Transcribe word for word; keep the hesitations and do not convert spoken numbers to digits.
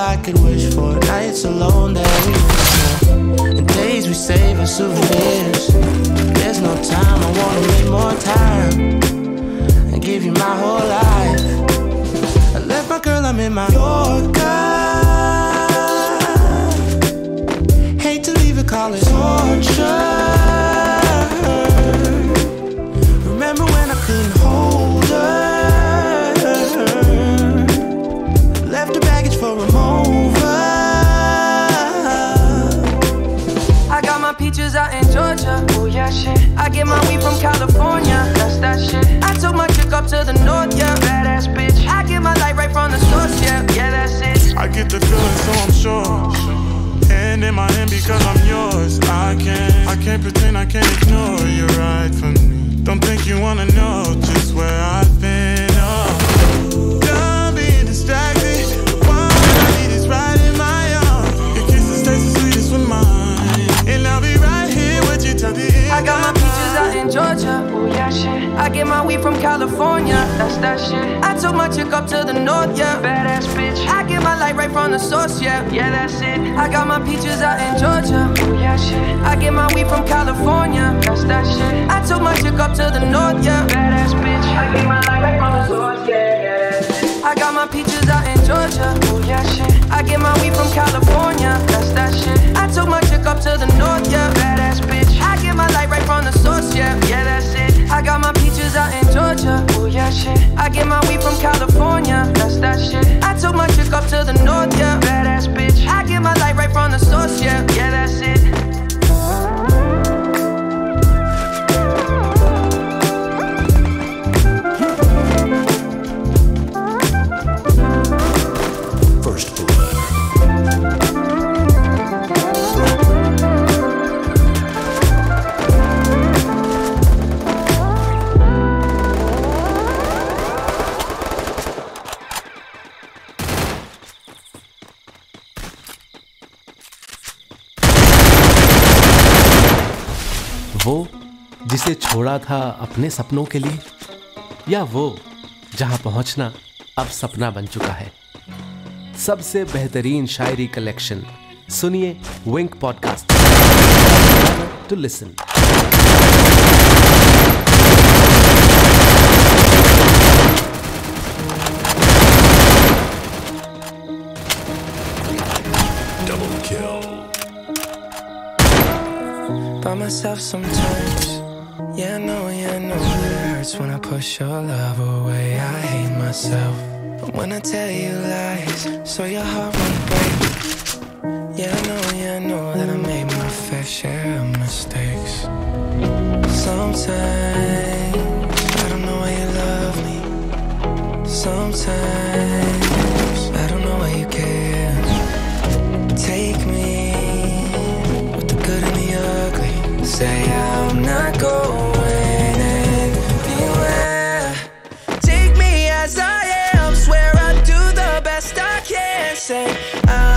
I could wish for. Nights alone that we wish for, and days we save as souvenirs. There's no time, I wanna make more time and give you my whole life. I left my girl, I'm in my Yorker. Hate to leave it, call it torture. Remember when I couldn't hold her? Left her baggage for a mover. I got my peaches out in Georgia. Oh yeah, shit. I get my weed from California. That's that shit. I took my chick up to the north, yeah. Badass bitch. I get my light right from the source, yeah. Yeah, that's it. I get the feeling, so I'm sure. Hand in my hand because I'm yours. I can't, I can't pretend, I can't ignore. You're right for me. Don't think you wanna know just where I've been. Oh, done being distracted. The one I need is right in my arms. Your kisses taste the sweetest with mine, and I'll be right here with you till the end. I got my peaches out in Georgia. Oh yeah, shit. I get my weed from California. That's that shit. I took my chick up to the north, yeah. Badass bitch. I get my light right from the source, yeah. Yeah, that's it. I got my peaches out in Georgia. Oh yeah, shit. I get my weed from California. That's that shit. I took my chick up to the north, yeah. Badass bitch. I get my light right from the source, yeah. Yeah, that's it. I got my peaches out in Georgia. Oh yeah, shit. I get my weed from California. That's that shit. I took my chick up to the north, yeah. Badass bitch. I get my light right from the source, yeah. Yeah, that's it. I got my peaches out in Georgia. Oh yeah, shit. I get my weed from California. That's that shit. I took my chick up to the north, yeah. Badass bitch. I get my light right from the source, yeah. Yeah, that's it. First blood. वो जिसे छोड़ा था अपने सपनों के लिए, या वो जहां पहुंचना अब सपना बन चुका है। सबसे बेहतरीन शायरी कलेक्शन सुनिए Wynk podcast to listen. Double kill. By myself sometimes. Yeah, I know, yeah, I know that it hurts when I push your love away. I hate myself. But when I tell you lies, so your heart won't break. Yeah, I know, yeah, I know that I made my fair share of mistakes. Sometimes I don't know why you love me. Sometimes I don't know why you care. But take me with the good and the ugly. Say I'm not going anywhere. Take me as I am. Swear I do the best I can. Say I'm